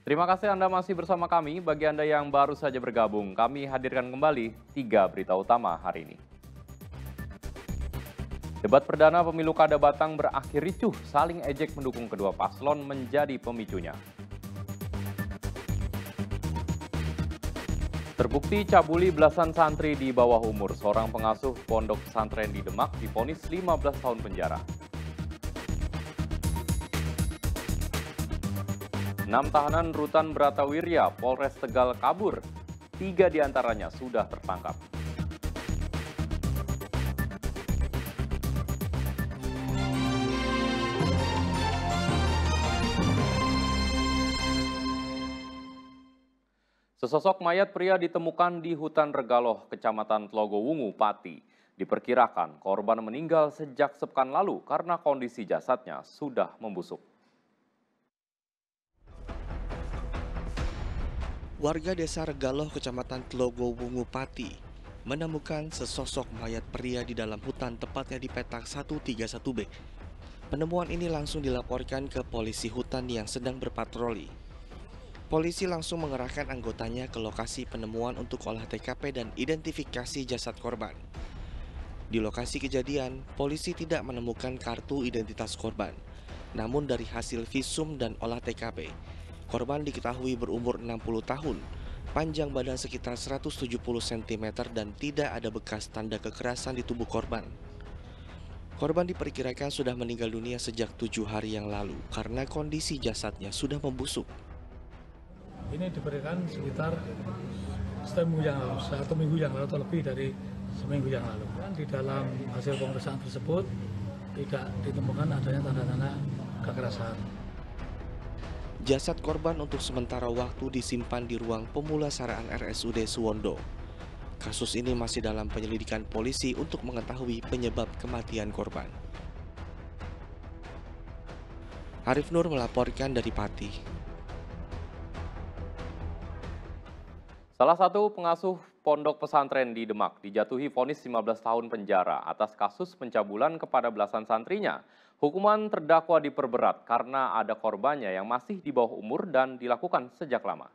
Terima kasih Anda masih bersama kami. Bagi Anda yang baru saja bergabung, kami hadirkan kembali 3 berita utama hari ini. Debat perdana pemilu Kada Batang berakhir ricuh, saling ejek mendukung kedua paslon menjadi pemicunya. Terbukti cabuli belasan santri di bawah umur, seorang pengasuh pondok pesantren di Demak divonis 15 tahun penjara. 6 tahanan Rutan Bratawirya, Polres Tegal kabur. 3 diantaranya sudah tertangkap. Sesosok mayat pria ditemukan di hutan Regaloh, Kecamatan Tlogowungu, Pati. Diperkirakan korban meninggal sejak sepekan lalu karena kondisi jasadnya sudah membusuk. Warga desa Regaloh, Kecamatan Tlogowungu, Pati, menemukan sesosok mayat pria di dalam hutan tepatnya di petak 131B. Penemuan ini langsung dilaporkan ke polisi hutan yang sedang berpatroli. Polisi langsung mengerahkan anggotanya ke lokasi penemuan untuk olah TKP dan identifikasi jasad korban. Di lokasi kejadian, polisi tidak menemukan kartu identitas korban. Namun dari hasil visum dan olah TKP, korban diketahui berumur 60 tahun, panjang badan sekitar 170 cm dan tidak ada bekas tanda kekerasan di tubuh korban. Korban diperkirakan sudah meninggal dunia sejak 7 hari yang lalu karena kondisi jasadnya sudah membusuk. Ini diberikan sekitar satu minggu yang lalu atau lebih dari seminggu yang lalu. Di dalam hasil pemeriksaan tersebut tidak ditemukan adanya tanda-tanda kekerasan. Jasad korban untuk sementara waktu disimpan di ruang pemulasaraan RSUD Suwondo. Kasus ini masih dalam penyelidikan polisi untuk mengetahui penyebab kematian korban. Arif Nur melaporkan dari Pati. Salah satu pengasuh pondok pesantren di Demak dijatuhi vonis 15 tahun penjara atas kasus pencabulan kepada belasan santrinya. Hukuman terdakwa diperberat karena ada korbannya yang masih di bawah umur dan dilakukan sejak lama.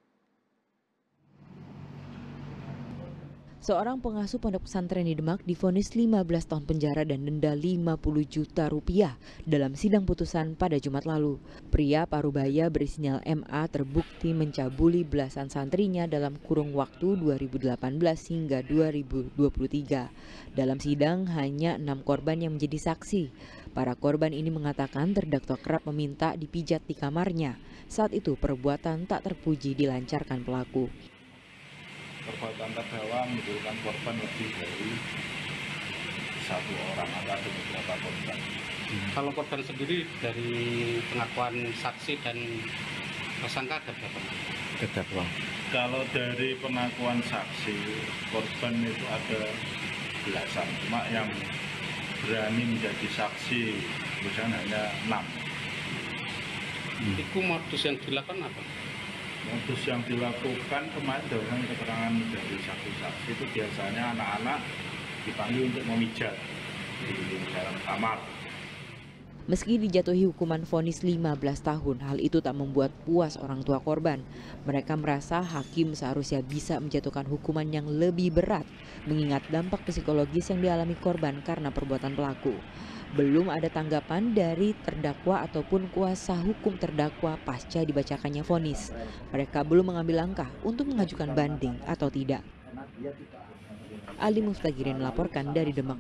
Seorang pengasuh pondok pesantren di Demak divonis 15 tahun penjara dan denda 50 juta rupiah dalam sidang putusan pada Jumat lalu. Pria parubaya berinisial MA terbukti mencabuli belasan santrinya dalam kurung waktu 2018 hingga 2023. Dalam sidang hanya 6 korban yang menjadi saksi. Para korban ini mengatakan terdakwa kerap meminta dipijat di kamarnya. Saat itu perbuatan tak terpuji dilancarkan pelaku. Perbuatan terdakwa menimbulkan korban lebih dari 1 orang atau ada beberapa korban. Kalau korban sendiri dari pengakuan saksi dan tersangka ada berapa? Terdakwa. Kalau dari pengakuan saksi, korban itu ada belasan, cuma yang berani menjadi saksi misalnya hanya 6. Itu modus yang dilakukan apa? Modus yang dilakukan kemarin dengan keterangan dari saksi-saksi itu biasanya anak-anak dipanggil untuk memijat di dalam kamar. Meski dijatuhi hukuman vonis 15 tahun, hal itu tak membuat puas orang tua korban. Mereka merasa hakim seharusnya bisa menjatuhkan hukuman yang lebih berat, mengingat dampak psikologis yang dialami korban karena perbuatan pelaku. Belum ada tanggapan dari terdakwa ataupun kuasa hukum terdakwa pasca dibacakannya vonis. Mereka belum mengambil langkah untuk mengajukan banding atau tidak. Ali Muftagirin melaporkan dari Demak.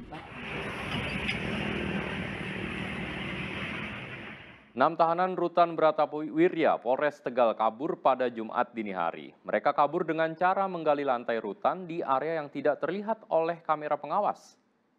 6 tahanan Rutan Bratawirya, Polres Tegal kabur pada Jumat dini hari. Mereka kabur dengan cara menggali lantai rutan di area yang tidak terlihat oleh kamera pengawas.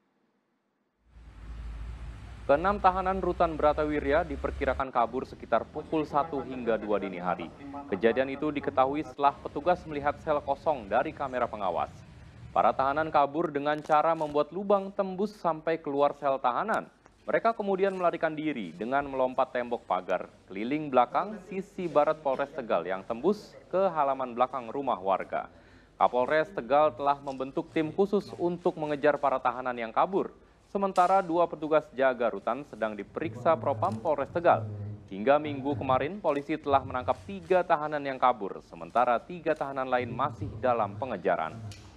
Ke-6 tahanan Rutan Bratawirya diperkirakan kabur sekitar pukul 1 hingga 2 dini hari. Kejadian itu diketahui setelah petugas melihat sel kosong dari kamera pengawas. Para tahanan kabur dengan cara membuat lubang tembus sampai keluar sel tahanan. Mereka kemudian melarikan diri dengan melompat tembok pagar keliling belakang sisi barat Polres Tegal yang tembus ke halaman belakang rumah warga. Kapolres Tegal telah membentuk tim khusus untuk mengejar para tahanan yang kabur. Sementara 2 petugas jaga rutan sedang diperiksa Propam Polres Tegal. Hingga Minggu kemarin, polisi telah menangkap 3 tahanan yang kabur, sementara 3 tahanan lain masih dalam pengejaran.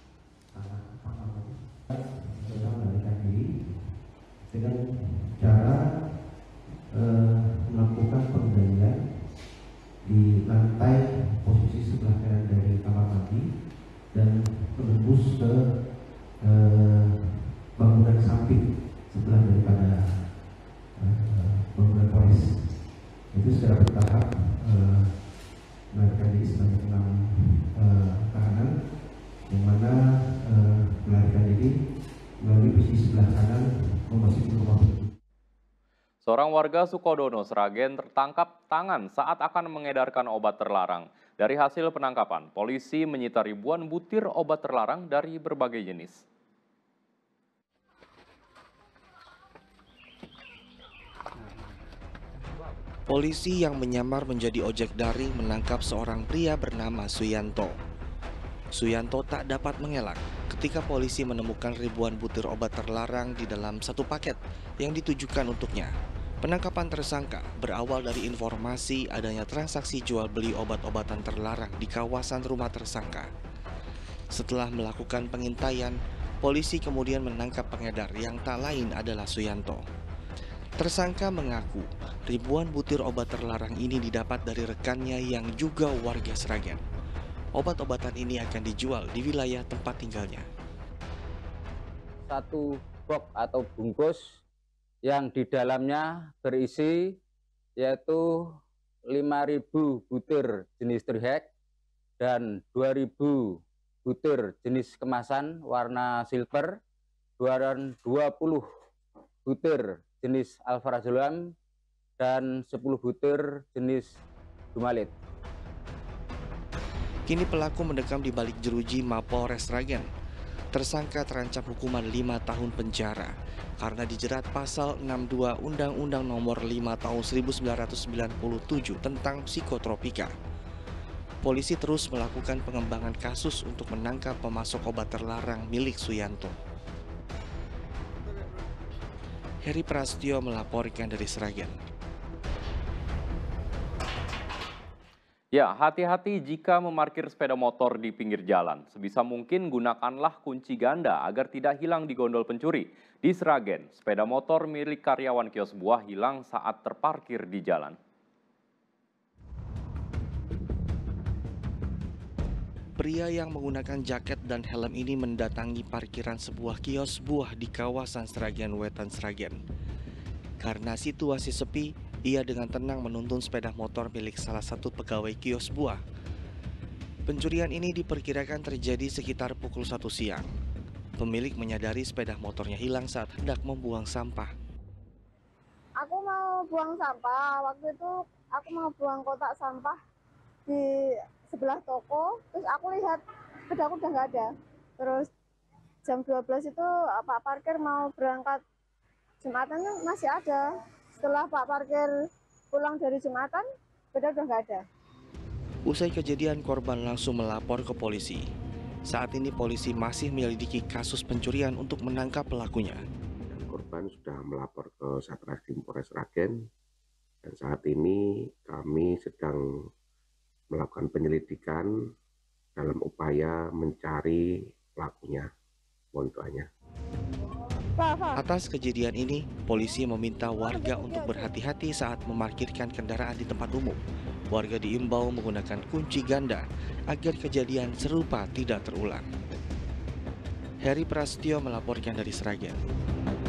Dengan cara melakukan penggalian di lantai posisi sebelah kanan dari kamar mandi dan menembus ke bangunan samping sebelah daripada bangunan polis. Itu secara bertahap melarikan diri sebanyak 6 tahanan, yang mana melarikan diri melalui posisi sebelah kanan memasuki rumah. Seorang warga Sukodono, Sragen tertangkap tangan saat akan mengedarkan obat terlarang. Dari hasil penangkapan, polisi menyita ribuan butir obat terlarang dari berbagai jenis. Polisi yang menyamar menjadi ojek daring menangkap seorang pria bernama Suyanto. Suyanto tak dapat mengelak ketika polisi menemukan ribuan butir obat terlarang di dalam satu paket yang ditujukan untuknya. Penangkapan tersangka berawal dari informasi adanya transaksi jual beli obat-obatan terlarang di kawasan rumah tersangka. Setelah melakukan pengintaian, polisi kemudian menangkap pengedar yang tak lain adalah Suyanto. Tersangka mengaku ribuan butir obat terlarang ini didapat dari rekannya yang juga warga Sragen. Obat-obatan ini akan dijual di wilayah tempat tinggalnya. Satu box atau bungkus yang di dalamnya berisi yaitu 5.000 butir jenis trihek dan 2.000 butir jenis kemasan warna silver, 20 butir jenis alprazolam, dan 10 butir jenis dumalit. Kini pelaku mendekam di balik jeruji Mapolres Sragen. Tersangka terancam hukuman 5 tahun penjara karena dijerat pasal 62 Undang-Undang Nomor 5 Tahun 1997 tentang psikotropika. Polisi terus melakukan pengembangan kasus untuk menangkap pemasok obat terlarang milik Suyanto. Heri Prastio melaporkan dari Sragen. Ya, hati-hati jika memarkir sepeda motor di pinggir jalan. Sebisa mungkin gunakanlah kunci ganda agar tidak hilang di gondol pencuri. Di Sragen, sepeda motor milik karyawan kios buah hilang saat terparkir di jalan. Pria yang menggunakan jaket dan helm ini mendatangi parkiran sebuah kios buah di kawasan Sragen Wetan, Sragen. Karena situasi sepi, ia dengan tenang menuntun sepeda motor milik salah satu pegawai kios buah. Pencurian ini diperkirakan terjadi sekitar pukul 1 siang. Pemilik menyadari sepeda motornya hilang saat hendak membuang sampah. Aku mau buang sampah, waktu itu aku mau buang kotak sampah di sebelah toko, terus aku lihat sepedaku udah nggak ada. Terus jam 12 itu Pak Parkir mau berangkat Jumatan masih ada. Setelah Pak Parkir pulang dari Jumatan, sepeda udah nggak ada. Usai kejadian, korban langsung melapor ke polisi. Saat ini polisi masih menyelidiki kasus pencurian untuk menangkap pelakunya. Korban sudah melapor ke Satreskrim Polres Sragen dan saat ini kami sedang melakukan penyelidikan dalam upaya mencari pelakunya. Mohon doanya. Atas kejadian ini, polisi meminta warga untuk berhati-hati saat memarkirkan kendaraan di tempat umum. Warga diimbau menggunakan kunci ganda agar kejadian serupa tidak terulang. Heri Prastio melaporkan dari Sragen.